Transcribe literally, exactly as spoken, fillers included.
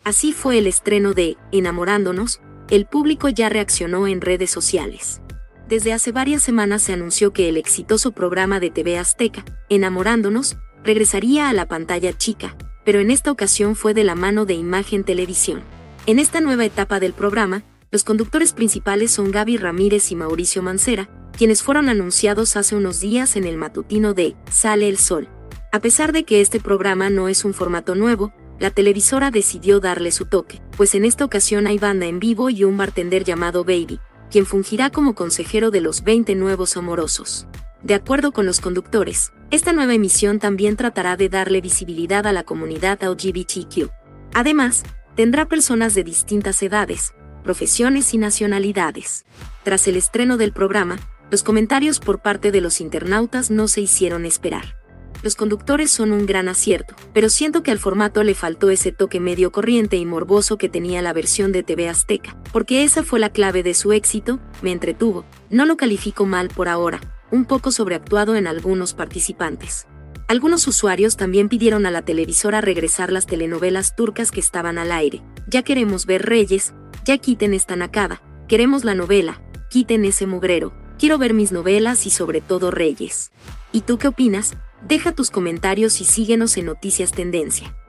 Así fue el estreno de Enamorándonos. El público ya reaccionó en redes sociales. Desde hace varias semanas se anunció que el exitoso programa de T V Azteca, Enamorándonos, regresaría a la pantalla chica, pero en esta ocasión fue de la mano de Imagen Televisión. En esta nueva etapa del programa, los conductores principales son Gaby Ramírez y Mauricio Mancera, quienes fueron anunciados hace unos días en el matutino de Sale el Sol. A pesar de que este programa no es un formato nuevo, la televisora decidió darle su toque, pues en esta ocasión hay banda en vivo y un bartender llamado Baby, quien fungirá como consejero de los veinte nuevos amorosos. De acuerdo con los conductores, esta nueva emisión también tratará de darle visibilidad a la comunidad L G B T Q. Además, tendrá personas de distintas edades, profesiones y nacionalidades. Tras el estreno del programa, los comentarios por parte de los internautas no se hicieron esperar. Los conductores son un gran acierto, pero siento que al formato le faltó ese toque medio corriente y morboso que tenía la versión de T V Azteca, porque esa fue la clave de su éxito. Me entretuvo, no lo califico mal por ahora, un poco sobreactuado en algunos participantes. Algunos usuarios también pidieron a la televisora regresar las telenovelas turcas que estaban al aire. Ya queremos ver Reyes, ya quiten esta nacada, queremos la novela, quiten ese mugrero, quiero ver mis novelas y sobre todo Reyes. ¿Y tú qué opinas? Deja tus comentarios y síguenos en Noticias Tendencia.